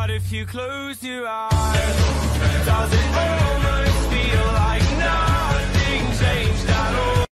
But if you close your eyes, does it all